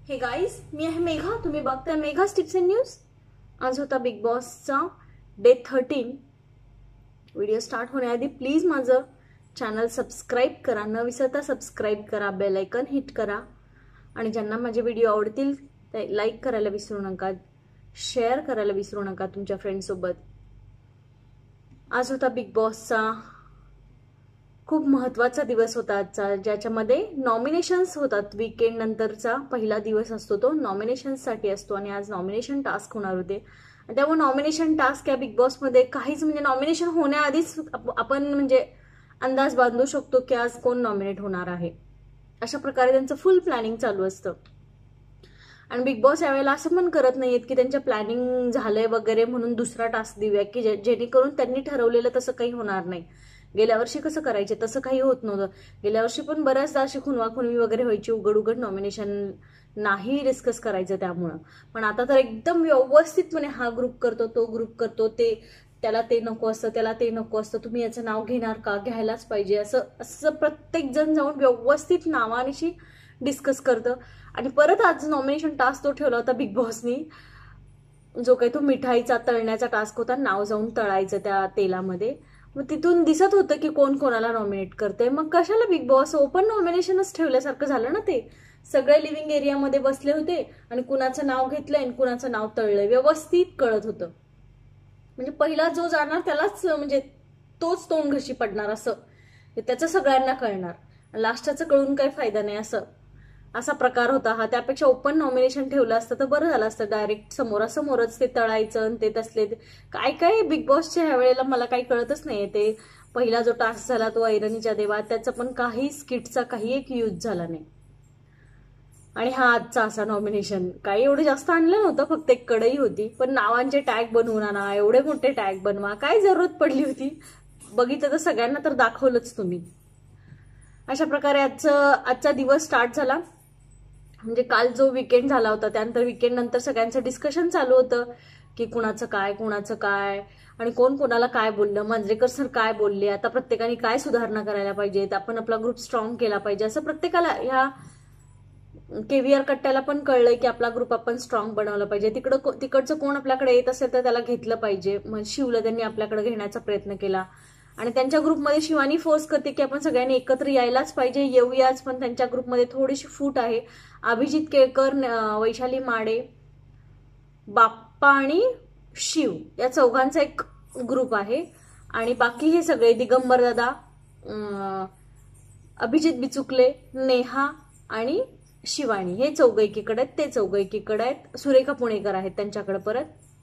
हे गाईज, मी आहे मेघा. तुम्ही बघताय मेघा टिप्स अँड न्यूज. आज होता बिग बॉसचा डे 13. व्हिडिओ स्टार्ट होण्याआधी प्लीज माझं चॅनल सबस्क्राईब करा. न विसरता सबस्क्राईब करा, बेल आयकॉन हिट करा आणि ज्यांना माझे व्हिडिओ आवडतील ते लाईक करायला विसरू नका, शेअर करायला विसरू नका तुमच्या फ्रेंड्ससोबत. आज होता बिग बॉसचा खूप महत्त्वाचा दिवस होता आजचा, ज्याच्यामध्ये नॉमिनेशन्स होतात. वीकेंड नंतरचा पहिला दिवस असतो तो नॉमिनेशन्ससाठी असतो आणि आज नॉमिनेशन टास्क होणार होते. त्यामुळे नॉमिनेशन टास्क या बिग बॉसमध्ये काहीच म्हणजे नॉमिनेशन होण्याआधीच आपण म्हणजे अंदाज बांधू शकतो की आज कोण नॉमिनेट होणार आहे. अशा प्रकारे त्यांचं फुल प्लॅनिंग चालू असतं. आणि बिग बॉस यावेळेला असं पण करत नाहीयेत की त्यांच्या प्लॅनिंग झालंय वगैरे म्हणून दुसरा टास्क देऊया, की जेणेकरून त्यांनी ठरवलेलं तसं काही होणार नाही. गेल्या वर्षी कसं करायचे तसं काही होत नव्हतं. गेल्या वर्षी पण बऱ्याचदा अशी खुनवाखुनवी वगैरे व्हायची, उघड उघड नॉमिनेशन नाही डिस्कस करायचं त्यामुळं. पण आता तर एकदम व्यवस्थितपणे हा ग्रुप करतो, तो ग्रुप करतो, त्याला ते नको असतं, त्याला ते नको असतं, तुम्ही याचं नाव घेणार का, घ्यायलाच पाहिजे, असं असं प्रत्येक जण जाऊन व्यवस्थित नावानिशी डिस्कस करतं. आणि परत आज नॉमिनेशन टास्क तो ठेवला होता बिग बॉसनी, जो काही तो मिठाईचा तळण्याचा टास्क होता. नाव जाऊन तळायचं त्या तेलामध्ये. मग तिथून दिसत होतं की कोण कोणाला नॉमिनेट करते. मग कशाला बिग बॉस ओपन नॉमिनेशनच ठेवल्यासारखं झालं ना. ते सगळे लिव्हिंग एरियामध्ये बसले होते आणि कुणाचं नाव घेतलंय आणि कुणाचं नाव तळलंय व्यवस्थित कळत होतं. म्हणजे पहिला जो जाणार त्यालाच म्हणजे तोच तोंड घशी पडणार, असं त्याचं सगळ्यांना कळणार. लास्टचं कळून काही फायदा नाही, असा प्रकार होता हा. त्यापेक्षा ओपन नॉमिनेशन ठेवलं असतं तर बरं झालं असतं. डायरेक्ट समोरासमोरच ते तळायचं आणि ते तसले काय काय बिग बॉसच्या ह्या वेळेला मला काही कळतच नाहीये. ते पहिला जो टास्क झाला तो ऐरणीच्या देवा, त्याचा पण काही स्किटचा काही एक यूज झाला नाही. आणि हा आजचा असा नॉमिनेशन काही एवढं जास्त आणलं नव्हतं, फक्त एक कढई होती. पण नावांचे टॅग बनवून आणा, एवढे मोठे टॅग बनवा, काय जरूरत पडली होती. बघितलं तर सगळ्यांना तर दाखवलंच तुम्ही. अशा प्रकारे आजचा दिवस स्टार्ट झाला. म्हणजे काल जो वीकेंड झाला होता त्यानंतर वीकेंड नंतर सगळ्यांचं डिस्कशन चालू होतं की कुणाचं काय आणि कोण कोणाला काय बोललं. मांजरेकर सर काय बोलले, आता प्रत्येकाने काय सुधारणा करायला पाहिजेत, आपण आपला ग्रुप स्ट्रॉंग केला पाहिजे, असं प्रत्येकाला ह्या केव्हीआर कट्ट्याला पण कळलंय की आपला ग्रुप आपण स्ट्रॉंग बनवला पाहिजे. तिकडचं कोण आपल्याकडे येत असेल तर त्याला घेतलं पाहिजे. मग शिवला त्यांनी आपल्याकडे घेण्याचा प्रयत्न केला आणि त्यांच्या ग्रुपमध्ये शिवानी फोर्स करते की आपण सगळ्यांनी एकत्र यायलाच पाहिजे, येऊयाच. पण त्यांच्या ग्रुपमध्ये थोडीशी फूट आहे. अभिजित केळकर, वैशाली माडे, बाप्पा आणि शिव या चौघांचा एक ग्रुप आहे. आणि बाकी हे सगळे दिगंबर दादा, अभिजित बिचुकले, नेहा आणि शिवानी हे चौघ एकीकडे आहेत, ते चौघ एकीकडे आहेत. सुरेखा पुणेकर आहेत त्यांच्याकडे परत.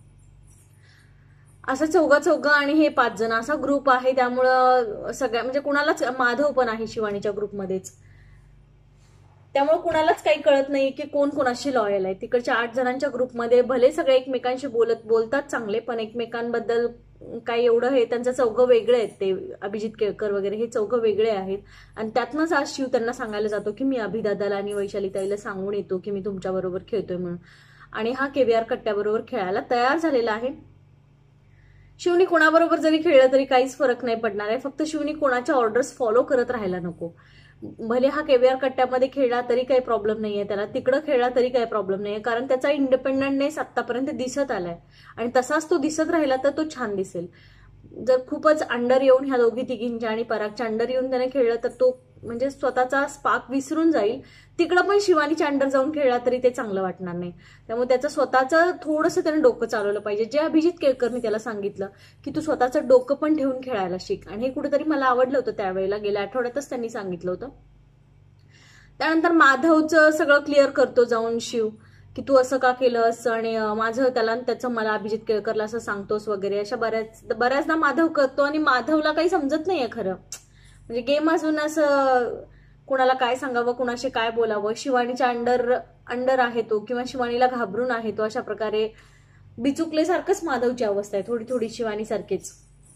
असं चौघ आणि हे 5 जण असा ग्रुप आहे. त्यामुळं सगळ्या म्हणजे कुणालाच, माधव पण आहे शिवानीच्या ग्रुपमध्येच, त्यामुळे कुणालाच काही कळत नाही की कोण कोणाशी लॉयल आहे. तिकडच्या 8 जणांच्या ग्रुपमध्ये भले सगळे एकमेकांशी बोलतात चांगले, पण एकमेकांबद्दल काही एवढं हे त्यांचं चौघ वेगळे आहेत. ते अभिजित केळकर वगैरे हे चौघ वेगळे आहेत. आणि त्यातनंच आज शिव त्यांना सांगायला जातो की मी अभिदादाला आणि वैशाली ताईला सांगून येतो की मी तुमच्याबरोबर खेळतोय म्हणून. आणि हा केव्हीआर कट्ट्याबरोबर खेळायला तयार झालेला आहे. शिवनी कोणाबरोबर जरी खेळलं तरी काहीच फरक नाही पडणार आहे. फक्त शिवनी कोणाच्या ऑर्डर्स फॉलो करत राहायला नको. भले हा केव्हीआर कट्ट्यामध्ये खेळला तरी काही प्रॉब्लेम नाहीये, त्याला तिकडं खेळला तरी काही प्रॉब्लेम नाहीये, कारण त्याचा इंडिपेंडंटनेस आतापर्यंत दिसत आलाय आणि तसाच तो दिसत राहिला तर तो छान दिसेल. जर खूपच अंडर येऊन ह्या दोघी तिघींच्या आणि परागच्या अंडर येऊन त्याने खेळलं तर तो म्हणजे स्वतःचा स्पार्क विसरून जाईल. तिकडं पण शिवानीच्या अंडर जाऊन खेळला तरी ते चांगलं वाटणार नाही. त्यामुळे त्याचं स्वतःचं थोडंसं त्याने डोकं चालवलं पाहिजे. जे अभिजित केळकरनी त्याला सांगितलं की तू स्वतःचं डोकं पण ठेवून खेळायला शिक, आणि हे कुठेतरी मला आवडलं होतं त्यावेळेला. गेल्या आठवड्यातच त्यांनी सांगितलं होतं. त्यानंतर माधवचं सगळं क्लिअर करतो जाऊन शिव की तू असं का केलंस आणि माझं त्याला त्याचं मला अभिजित केळकरला असं सांगतोस वगैरे. अशा बऱ्याचदा माधव करतो आणि माधवला काही समजत नाहीये खरं. म्हणजे गेम अजून असं कुणाला काय सांगावं, कुणाशी काय बोलावं. शिवानीच्या अंडर आहे तो किंवा शिवानीला घाबरून आहे तो. अशा प्रकारे बिचुकले सारखंच माधवची अवस्था आहे, थोडी थोडी शिवानी सारखीच.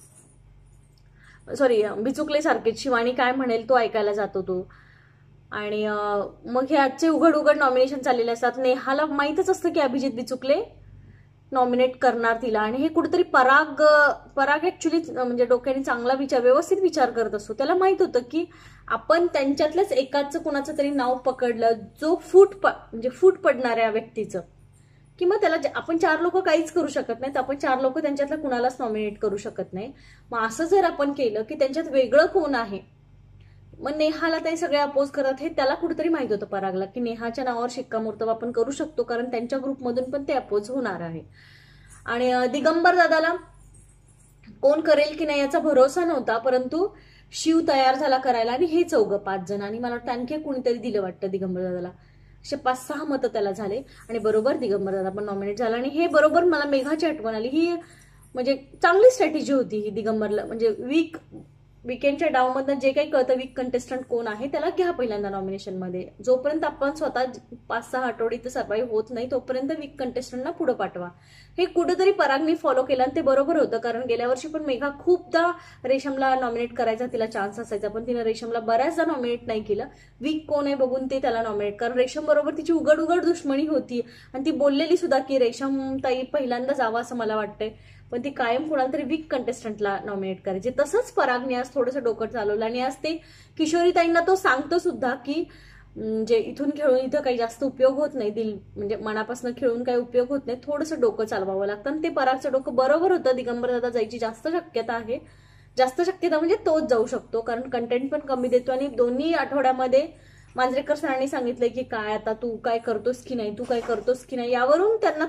सॉरी, बिचुकले सारखीच. शिवानी काय म्हणेल तो ऐकायला जातो तो. आणि मग हे आजचे उघड नॉमिनेशन चाललेले असतात. नेहाला माहितच असतं की अभिजित बिचुकले नॉमिनेट करणार तिला. आणि हे कुठेतरी पराग ऍक्च्युली म्हणजे डोक्याने चांगला व्यवस्थित विचार करत असतो. त्याला माहित होतं की आपण त्यांच्यातल्याच एकाचं कुणाचं तरी नाव पकडलं जो फूट पडणाऱ्या व्यक्तीचं, की मग त्याला आपण 4 लोक काहीच करू शकत नाहीत, आपण 4 लोक त्यांच्यातल्या कुणालाच नॉमिनेट करू शकत नाही. मग असं जर आपण केलं की त्यांच्यात वेगळं कोण आहे, मग नेहाला ते सगळे अपोज करत, हे त्याला कुठेतरी माहित होतं परागला की नेहाच्या नावावर शिक्कामोर्तब आपण करू शकतो, कारण त्यांच्या ग्रुपमधून पण ते अपोज होणार आहे. आणि दिगंबर दादाला कोण करेल की नाही याचा भरोसा नव्हता, परंतु शिव तयार झाला करायला. आणि हे 5 जण आणि मला वाटतं आणखी कुणीतरी दिलं वाटतं दिगंबर दादाला, असे 5-6 मतं त्याला झाले. आणि बरोबर दिगंबर दादा पण नॉमिनेट झाला. आणि हे बरोबर मला मेघाची आठवण आली. ही म्हणजे चांगली स्ट्रॅटेजी होती ही दिगंबरला, म्हणजे वीकेंडच्या डावमधनं जे काही कळतं वीक कंटेस्टंट कोण आहे त्याला घ्या पहिल्यांदा नॉमिनेशनमध्ये. जोपर्यंत आपण स्वतः 5-6 आठवडे इथं सर्वाईव्ह होत नाही तोपर्यंत वीक कंटेस्टंटना पुढे पाठवा. हे कुठेतरी परागनी फॉलो केलं आणि ते बरोबर होतं, कारण गेल्या वर्षी पण मेघा खूपदा रेशमला नॉमिनेट करायचा तिला चान्स असायचा, पण तिने रेशमला बऱ्याचदा नॉमिनेट नाही केलं. वीक कोण आहे बघून ते त्याला नॉमिनेट, कारण रेशम बरोबर तिची उघड दुश्मनी होती आणि ती बोललेली सुद्धा की रेशम ताई पहिल्यांदा जावं असं मला वाटतंय, पण ती कायम कुणाला तरी वीक कंटेस्टंटला नॉमिनेट करायची. तसंच परागने आज थोडंसं डोकं चालवलं आणि आज ते किशोरी ताईंना तो सांगतो सुद्धा की म्हणजे इथून खेळून इथं काही जास्त उपयोग होत नाही, म्हणजे मनापासून खेळून काही उपयोग होत नाही, थोडंसं डोकं चालवावं लागतं. आणि ते परागचं डोकं बरोबर होतं. दिगंबर दादा जायची जास्त शक्यता आहे, जास्त शक्यता म्हणजे तोच जाऊ शकतो, कारण कंटेंट पण कमी देतो. आणि दोन्ही आठवड्यामध्ये मांजरेकर सरांनी सांगितलंय की काय आता तू काय करतोस की नाही, तू काय करतोस की नाही, यावरून त्यांना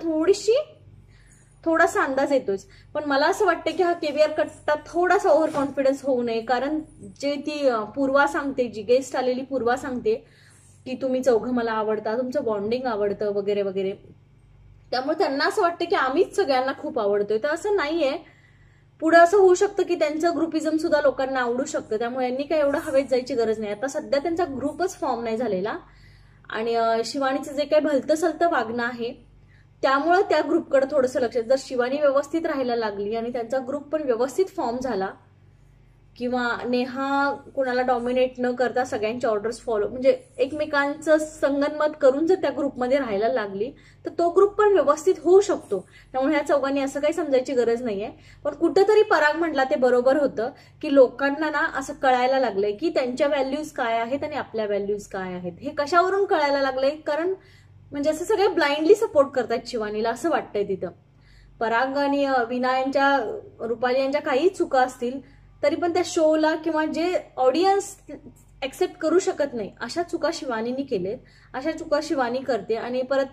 थोडासा अंदाज येतोच. पण मला असं वाटतं की हा केवीआर कट्टा थोडासा ओव्हर कॉन्फिडन्स होऊ नये, कारण जे ती पूर्वा सांगते, जी गेस्ट आलेली पूर्वा सांगते की तुम्ही 4 मला आवडता, तुमचं बॉन्डिंग आवडतं वगैरे वगैरे, त्यामुळे त्यांना असं वाटतं की आम्हीच सगळ्यांना खूप आवडतोय. तर असं नाहीये, पुढे असं होऊ शकतं की त्यांचं ग्रुपिझम सुद्धा लोकांना आवडू शकतं. त्यामुळे यांनी काही एवढं हवेत जायची गरज नाही. आता सध्या त्यांचा ग्रुपच फॉर्म नाही झालेला आणि शिवानीचं जे काही भलतं सलतं वागणं आहे त्यामुळे त्या ग्रुपकडे थोडंसं लक्ष. जर शिवानी व्यवस्थित राहायला लागली आणि त्यांचा ग्रुप पण व्यवस्थित फॉर्म झाला, किंवा नेहा कोणाला डॉमिनेट न करता सगळ्यांचे ऑर्डर्स फॉलो म्हणजे एकमेकांचं संगनमत करून जर त्या ग्रुपमध्ये राहायला लागली तर तो ग्रुप पण व्यवस्थित होऊ शकतो. त्यामुळे ह्या चौघांनी असं काही समजायची गरज नाहीये. पण कुठंतरी पराग म्हटला ते बरोबर होतं की लोकांना ना असं कळायला लागलंय की त्यांच्या व्हॅल्यूज काय आहेत आणि आपल्या व्हॅल्यूज काय आहेत. हे कशावरून कळायला लागलंय, कारण म्हणजे असं सगळे ब्लाइंडली सपोर्ट करतात शिवानीला असं वाटतंय तिथं. पराग आणि विना यांच्या, रुपाली यांच्या काही चुका असतील तरी पण त्या शोला किंवा जे ऑडियन्स एक्सेप्ट करू शकत नाही अशा चुका शिवानीने केलेत, अशा चुका शिवानी करते. आणि परत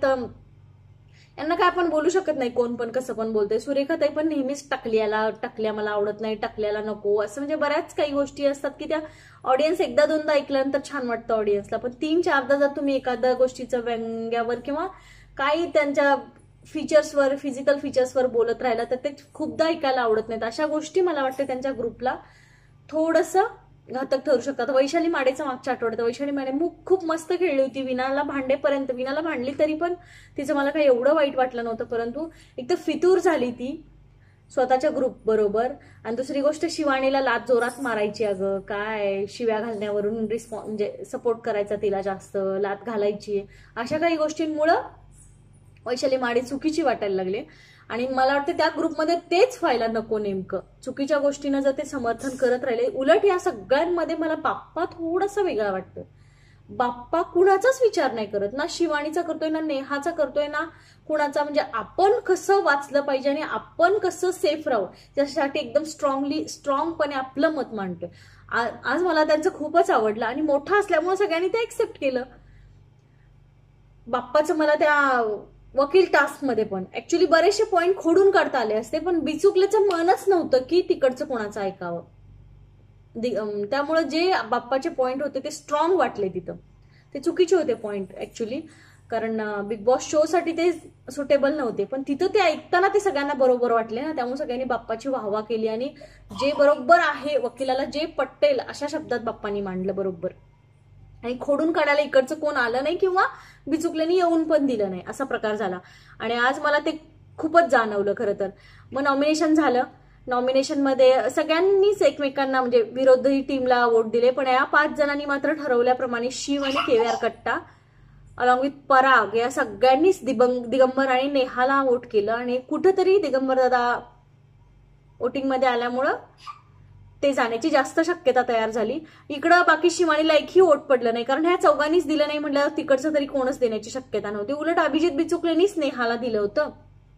यांना काय आपण बोलू शकत नाही, कोण पण कसं पण बोलते. सुरेखाताई पण नेहमीच टकल्या मला आवडत नाही, टकल्याला नको, असं म्हणजे बऱ्याच काही गोष्टी असतात की त्या ऑडियन्स 1दा-2दा ऐकल्यानंतर छान वाटतं ऑडियन्सला, पण 3-4दा जर तुम्ही एखाद्या गोष्टीचं व्यंग्यावर किंवा काही त्यांच्या फीचर्सवर, फिजिकल फीचर्सवर बोलत राहिला तर ते खूपदा ऐकायला आवडत नाहीत. अशा गोष्टी मला वाटतं त्यांच्या ग्रुपला थोडंसं घातक ठरू शकतात. वैशाली माडेचा मागच्या आठवड्यात वैशाली माडे खूप मस्त खेळली होती, विनाला भांडली तरी पण तिचं मला काही एवढं वाईट वाटलं नव्हतं, परंतु एक तर फितूर झाली ती स्वतःच्या ग्रुप बरोबर. आणि दुसरी गोष्ट शिवानीला लात जोरात मारायची, अगं काय शिव्या घालण्यावरून म्हणजे सपोर्ट करायचा तिला, जास्त लात घालायची, अशा काही गोष्टींमुळं वैशाली माडे चुकीची वाटायला लागले. आणि मला वाटतं त्या ग्रुपमध्ये तेच व्हायला नको, नेमकं चुकीच्या गोष्टीनं जर ते समर्थन करत राहिले. उलट या सगळ्यांमध्ये मला बाप्पा थोडासा वेगळा वाटतं. बाप्पा कुणाचाच विचार नाही करत, ना शिवानीचा करतोय ना नेहाचा करतोय ना कुणाचा. म्हणजे आपण कसं वाचलं पाहिजे आणि आपण कसं सेफ राहू त्यासाठी एकदम स्ट्रॉंगपणे आपलं मत मांडतोय. आज मला त्यांचं खूपच आवडलं आणि मोठा असल्यामुळे सगळ्यांनी ते एक्सेप्ट केलं. बाप्पाचं मला त्या वकील टास्क मध्ये पण ऍक्च्युली बरेचसे पॉइंट खोडून काढता आले असते, पण बिचुकलेचं मनच नव्हतं की तिकडचं कोणाचं ऐकावं. त्यामुळे जे बाप्पाचे पॉइंट होते ते स्ट्रॉंग वाटले तिथं, ते चुकीचे होते पॉइंट ऍक्च्युली, कारण बिग बॉस शो साठी ते सुटेबल नव्हते. पण तिथं ते ऐकताना ते सगळ्यांना बरोबर वाटले ना, त्यामुळे सगळ्यांनी बाप्पाची वाहवा केली आणि जे बरोबर आहे वकिलाला जे पटेल अशा शब्दात बाप्पांनी मांडलं बरोबर. आणि खोडून काढायला इकडचं कोण आलं नाही किंवा बिचुकल्याने येऊन पण दिलं नाही, असा प्रकार झाला. आणि आज मला ते खूपच जाणवलं खरं तर. मग नॉमिनेशन झालं. नॉमिनेशनमध्ये सगळ्यांनीच एकमेकांना म्हणजे विरोधी टीमला वोट दिले, पण या 5 जणांनी मात्र ठरवल्याप्रमाणे शिव आणि केवीआर कट्टा अलॉंग विथ पराग या सगळ्यांनीच दिगंबर आणि नेहाला वोट केलं आणि कुठंतरी दिगंबर दादा वोटिंग मध्ये आल्यामुळं ते जाण्याची जास्त शक्यता तयार झाली. इकडं बाकी शिवानीला एकही वोट पडलं नाही, कारण ह्या चौघांनीच दिलं नाही म्हटल्यावर तिकडचं तरी कोणच देण्याची शक्यता नव्हती. उलट अभिजित बिचुकलेनीच नेहाला दिलं होतं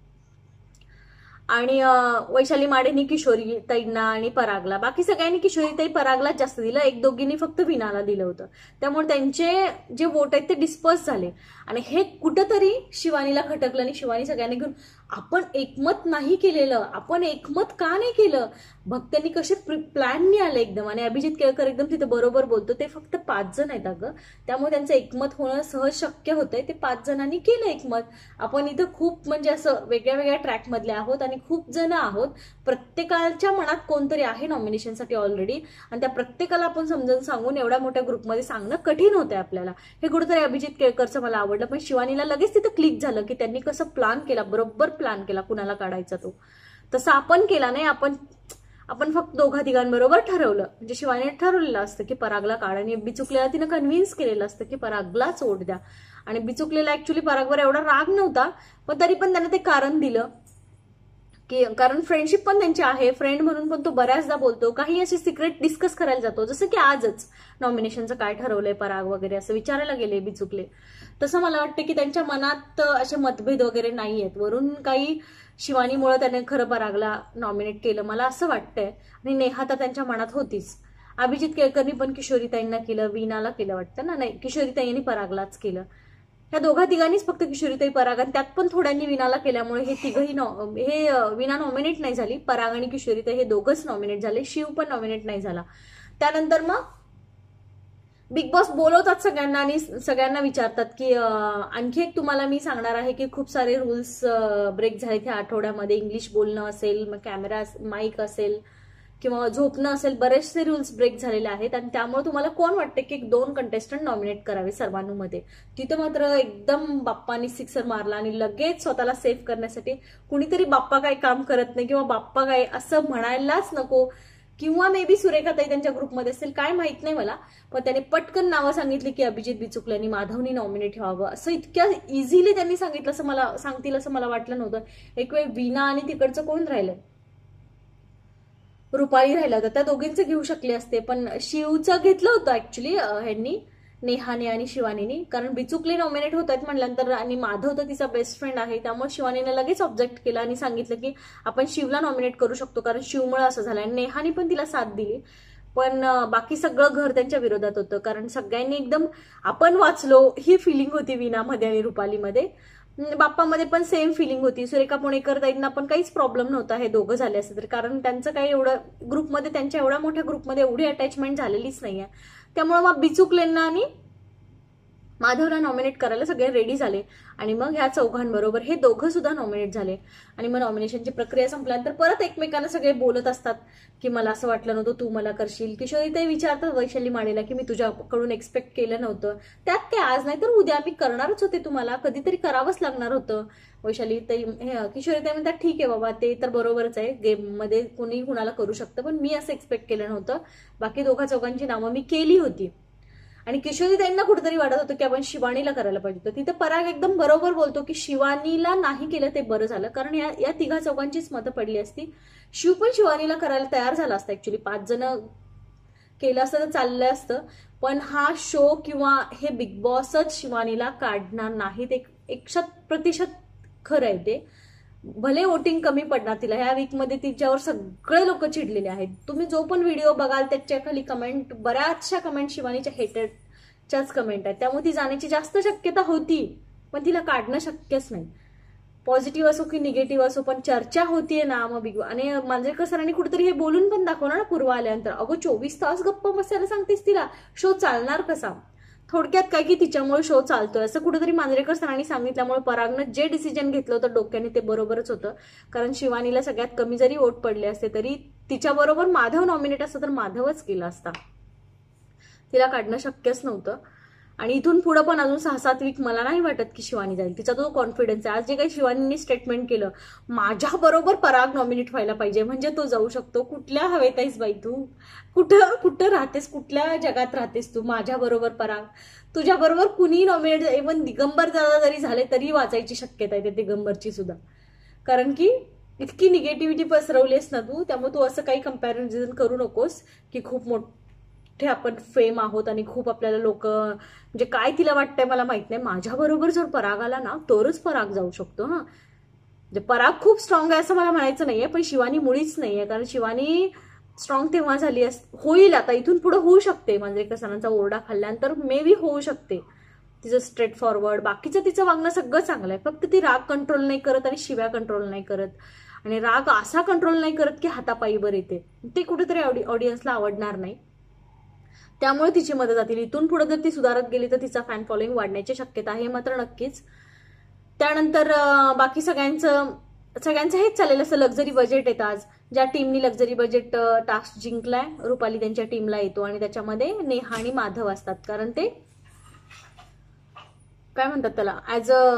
आणि वैशाली माडेंनी किशोरी ताईंना आणि परागला. बाकी सगळ्यांनी किशोरी ताई परागलाच जास्त दिलं, एक दोघींनी फक्त विनाला दिलं होतं. त्यामुळे त्यांचे जे वोट आहेत ते डिस्पर्स झाले आणि हे कुठंतरी शिवानीला खटकलं आणि शिवानी सगळ्यांनी घेऊन आपण एकमत नाही केलेलं, आपण एकमत का नाही केलं. भक्तांनी कसे प्लॅननी आले एकदम आणि अभिजित केळकर एकदम तिथे बरोबर बोलतो. ते फक्त 5 जण आहेत अगं, त्यामुळे त्यांचं एकमत होणं सहज शक्य होतंय. ते 5 जणांनी केलं एकमत. आपण इथं खूप म्हणजे असं वेगळ्या वेगळ्या ट्रॅक मधले आहोत आणि खूप जण आहोत. प्रत्येकाच्या मनात कोणतरी आहे नॉमिनेशनसाठी ऑलरेडी आणि त्या प्रत्येकाला आपण समजून सांगून एवढ्या मोठ्या ग्रुपमध्ये सांगणं कठीण होतंय आपल्याला. हे कुठेतरी अभिजित केळकरचं मला आवडलं, पण शिवानीला लगेच तिथं क्लिक झालं की त्यांनी कसं प्लॅन केला, बरोबर प्लॅन केला कुणाला काढायचा तो. तसं आपण केला नाही, आपण फक्त दोघा तिघांबरोबर ठरवलं. म्हणजे शिवानीने ठरवलेलं असतं की परागला काढ आणि बिचुकलेला तिनं कन्व्हिन्स केलेलं असतं की परागलाच वोट द्या. आणि बिचुकलेला ऍक्च्युली परागवर एवढा राग नव्हता, पण तरी पण त्यानं ते कारण दिलं की कारण फ्रेंडशिप पण त्यांची आहे, फ्रेंड म्हणून पण तो बऱ्याचदा बोलतो, काही असे सिक्रेट डिस्कस करायला जातो. जसं की आजच नॉमिनेशनचं काय ठरवलंय पराग वगैरे असं विचारायला गेले बिचुकले. तसं मला वाटतं की त्यांच्या मनात असे मतभेद वगैरे नाही आहेत. वरून काही शिवानीमुळे त्याने खरं परागला नॉमिनेट केलं मला असं वाटतंय आणि नेहा तर त्यांच्या मनात होतीच. अभिजित केळकरनी पण किशोरीताईंना केलं, विनाला केलं वाटतं ना, नाही किशोरीताईंनी परागलाच केलं. ह्या दोघा तिघांनीच फक्त किशोरीताई पराग आणि त्यात पण थोड्यांनी विनाला केल्यामुळे हे तिघही विना नॉमिनेट नाही झाली. पराग आणि किशोरीताई हे दोघंच नॉमिनेट झाले, शिव पण नॉमिनेट नाही झाला. त्यानंतर मग बिग बॉस बोलवतात सगळ्यांना आणि सगळ्यांना विचारतात की आणखी एक तुम्हाला मी सांगणार आहे की खूप सारे रूल्स ब्रेक झाले त्या आठवड्यामध्ये. इंग्लिश बोलणं असेल, मग कॅमेरा माईक असेल किंवा झोपणं असेल, बरेचसे रूल्स ब्रेक झालेले आहेत आणि त्यामुळे तुम्हाला कोण वाटते की 2 कंटेस्टंट नॉमिनेट करावे सर्वांमध्ये. तिथं मात्र एकदम बाप्पानी सिक्सर मारला आणि लगेच स्वतःला सेव्ह करण्यासाठी कुणीतरी बाप्पा काही काम करत नाही किंवा बाप्पा काय असं म्हणायलाच नको किंवा मे बी सुरेखाताई त्यांच्या ग्रुपमध्ये असेल, काय माहित नाही मला, पण त्याने पटकन नावं सांगितली की अभिजित बिचुकलेंनी माधवनी नॉमिनेट व्हावं. असं इतक्या इझिली त्यांनी सांगितलं असं मला सांगतील असं मला वाटलं नव्हतं. एक वेळ विना आणि तिकडचं कोण राहिलं, रुपाली राहिला होता, त्या दोघींचं घेऊ शकले असते, पण शिवचं घेतलं होतं ऍक्च्युली ह्यांनी, नेहाने आणि शिवानीने. कारण बिचुकले नॉमिनेट होत आहेत म्हटल्यानंतर आणि माधव तर तिचा बेस्ट फ्रेंड आहे, त्यामुळे शिवानीने लगेच ऑब्जेक्ट केला आणि सांगितलं की आपण शिवला नॉमिनेट करू शकतो कारण शिवमुळे असं झालं. आणि नेहाने पण तिला साथ दिली, पण बाकी सगळं घर त्यांच्या विरोधात होतं कारण सगळ्यांनी एकदम आपण वाचलो ही फिलिंग होती विनामध्ये आणि रुपालीमध्ये. बाप्पामध्ये पण सेम फिलिंग होती. सुरेखा पुणेकर ताईंना पण काहीच प्रॉब्लेम नव्हता हे दोघं झाले असते तर, कारण त्यांचं काही एवढं ग्रुपमध्ये त्यांच्या एवढ्या मोठ्या ग्रुपमध्ये एवढी अटॅचमेंट झालेलीच नाहीये. त्यामुळे मग बिचुकलेंना आणि माधवला नॉमिनेट करायला सगळे रेडी झाले आणि मग ह्या चौघांबरोबर हे दोघं सुद्धा नॉमिनेट झाले. आणि मग नॉमिनेशनची प्रक्रिया संपल्यानंतर परत एकमेकांना सगळे बोलत असतात की मला असं वाटलं नव्हतं तू मला करशील. किशोरीताई विचारतात वैशाली माडेला की मी तुझ्याकडून एक्सपेक्ट केलं नव्हतं, त्यात काय आज नाही तर उद्या मी करणारच होते, तुम्हाला कधीतरी करावंच लागणार होतं. वैशालीताई किशोरीताई म्हणतात ठीक आहे बाबा ते तर बरोबरच आहे, गेम मध्ये कोणी कुणाला करू शकतं, पण मी असं एक्सपेक्ट केलं नव्हतं. बाकी दोघा चौघांची नावं मी केली होती. आणि किशोरीताईंना कुठेतरी वाटत होतं की आपण शिवानीला करायला पाहिजे होतं. तिथे पराग एकदम बरोबर बोलतो की शिवानीला नाही केलं ते बरं झालं, कारण या तिघा चौघांचीच मतं पडली असती. शिव पण शिवानीला करायला तयार झाला असता, ऍक्च्युली 5 जण केलं असतं तर चाललं असतं, पण हा शो किंवा हे बिग बॉसच शिवानीला काढणार नाहीत. 100% खरं आहे ते. भले वोटिंग कमी पडणार तिला, ह्या वीकमध्ये तिच्यावर सगळे लोक चिडलेले आहेत. तुम्ही जो पण व्हिडिओ बघाल त्याच्या खाली कमेंट, बऱ्याचशा कमेंट शिवानीच्या हेटेडच्याच कमेंट आहेत, त्यामुळे ती जाण्याची जास्त शक्यता होती, पण तिला काढणं शक्यच नाही. पॉझिटिव्ह असो की निगेटिव्ह असो, पण चर्चा होतीये ना मग बिग. आणि मांजरेकर सरांनी कुठेतरी हे बोलून पण दाखवणार ना पूर्व आल्यानंतर, अगो 24 तास गप्पा बसायला सांगतेस तिला, शो चालणार कसा. थोडक्यात काय की तिच्यामुळे शो चालतोय असं कुठेतरी मांजरेकर सरांनी सांगितल्यामुळे परागनं जे डिसिजन घेतलं होतं डोक्याने ते बरोबरच होतं. कारण शिवानीला सगळ्यात कमी जरी वोट पडले असते तरी तिच्याबरोबर माधव नॉमिनेट असतं तर माधवच केला असता, तिला काढणं शक्यच नव्हतं. आणि इथून पुढे पण अजून 6-7 वीक मला नाही वाटत की शिवानी जाईल. तिचा तो कॉन्फिडन्स आहे. आज जे काही शिवानीने स्टेटमेंट केलं, माझ्या बरोबर पराग नॉमिनेट व्हायला पाहिजे म्हणजे तो जाऊ शकतो. कुठल्या हवेत आहेस बाई तू? कुठं राहतेस? कुठल्या जगात राहतेस तू? माझ्या बरोबर पराग, तुझ्या बरोबर कुणी नॉमिनेट, इव्हन दिगंबर दादा जरी झाले तरी वाचायची शक्यता आहे दिगंबरची सुद्धा. कारण की इतकी निगेटिव्हिटी पसरवलीस ना तू, त्यामुळे तू असं काही कंपॅरिझन करू नकोस की खूप मोठे आपण फेम आहोत आणि खूप आपल्याला लोक, म्हणजे काय तिला वाटतंय मला माहित नाही. माझ्या बरोबर जर पराग आला ना तरच पराग जाऊ शकतो. हा, म्हणजे पराग खूप स्ट्रॉंग आहे असं मला म्हणायचं नाहीये, पण शिवानी मुळीच नाहीये. कारण शिवानी स्ट्रॉंग तेव्हा झाली होईल, आता इथून पुढे होऊ शकते. म्हणजे सणांचा ओरडा खाल्ल्यानंतर मे बी होऊ शकते. तिचं स्ट्रेट फॉरवर्ड, बाकीचं तिचं वागणं सगळं चांगलं आहे. फक्त ती राग कंट्रोल नाही करत आणि शिव्या कंट्रोल नाही करत. आणि राग असा कंट्रोल नाही करत की हातापायीवर येते. ते कुठेतरी ऑडियन्सला आवडणार नाही. त्यामुळे तिची मदत जातील. इथून पुढे जर ती सुधारत गेली तर तिचा फॅन फॉलोइंग वाढण्याची शक्यता आहे मात्र नक्कीच. त्यानंतर बाकी सगळ्यांचं हेच चालेल. असं लक्झरी बजेट येतं आज. ज्या टीमनी लक्झरी बजेट टास्क जिंकलाय, रुपाली त्यांच्या टीमला येतो आणि त्याच्यामध्ये नेहा आणि माधव असतात. कारण ते काय म्हणतात त्याला, ऍज अ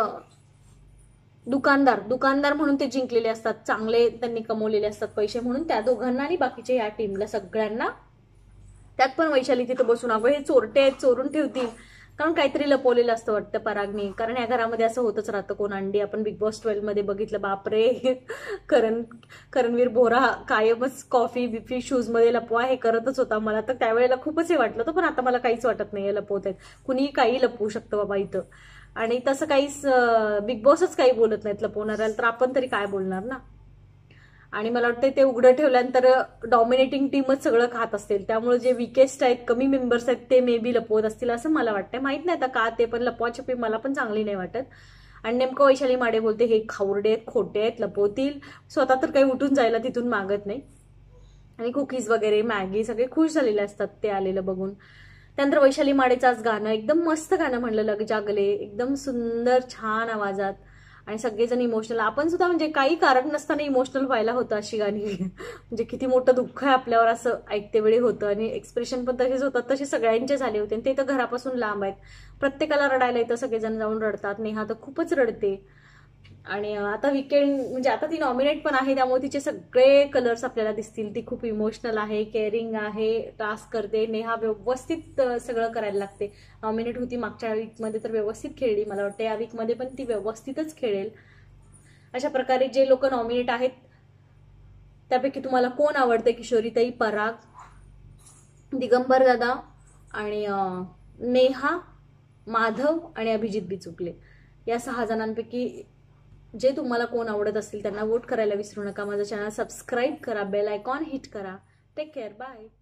दुकानदार म्हणून ते जिंकलेले असतात. चांगले त्यांनी कमवलेले असतात पैसे म्हणून त्या दोघांना आणि बाकीच्या या टीमला सगळ्यांना. त्यात पण वैशाली तिथं बसून अगं हे चोरटे आहेत, चोरून ठेवतील, कारण काहीतरी लपवलेलं असतं वाटतं परागनी. कारण या घरामध्ये असं होतच राहतं, कोण अंडी. आपण बिग बॉस 12 मध्ये बघितलं, बापरे, करणवीर बोरा कायमच कॉफी बिफी शूज मध्ये लपवा हे करतच होता. मला तर त्यावेळेला खूपच हे वाटलं होतं, पण आता मला काहीच वाटत नाहीये लपवत आहेत. कुणीही काही लपवू शकतं बाबा इथं. आणि तसं काहीच बिग बॉसच काही बोलत नाहीत लपवणाऱ्याला, तर आपण तरी काय बोलणार ना. आणि मला वाटतं ते उघडं ठेवल्यानंतर डॉमिनेटिंग टीमच सगळं खात असतील. त्यामुळे जे विकेस्ट आहेत, कमी मेंबर्स आहेत, ते मे बी लपवत असतील असं मला वाटतंय. माहित नाही आता का ते, पण लपवाछपी मला पण चांगली नाही वाटत. आणि नेमकं वैशाली माडे बोलते हे खाऊरडे आहेत, खोटे आहेत, लपवतील. स्वतः तर काही उठून जायला तिथून मागत नाही. आणि कुकीज वगैरे मॅगी सगळे खुश झालेले असतात ते आलेलं बघून. त्यानंतर वैशाली माडेचं आज गाणं, एकदम मस्त गाणं म्हणलं, लग जागले, एकदम सुंदर छान आवाजात. आणि सगळेजण इमोशनल, आपण सुद्धा म्हणजे काही कारण नसताना इमोशनल व्हायला होतं अशी गाणी. म्हणजे किती मोठं दुःख आहे आपल्यावर असं ऐकते वेळी होतं. आणि एक्सप्रेशन पण तसेच होतात, तसे सगळ्यांचे झाले होते. आणि ते तर घरापासून लांब आहेत, प्रत्येकाला रडायला येतं, सगळेजण जाऊन रडतात. नेहा तर खूपच रडते. आणि आता वीकेंड म्हणजे आता ती नॉमिनेट पण आहे, त्यामुळे तिचे सगळे कलर्स आपल्याला दिसतील. ती खूप इमोशनल आहे, केअरिंग आहे, टास्क करते. नेहा व्यवस्थित सगळं करायला लागते. नॉमिनेट होती मागच्या वीकमध्ये तर व्यवस्थित खेळली. मला वाटतं या वीकमध्ये पण ती व्यवस्थितच खेळेल. अशा प्रकारे जे लोक नॉमिनेट आहेत त्यापैकी तुम्हाला कोण आवडते? किशोरीताई, पराग, दिगंबर दादा आणि नेहा, माधव आणि अभिजित बिचुकले, या 6 जणांपैकी जे तुम्हाला कोण आवडत असतील त्यांना वोट करायला विसरू नका. माझं चॅनल सबस्क्राईब करा, बेल आयकॉन हिट करा. Take care, bye.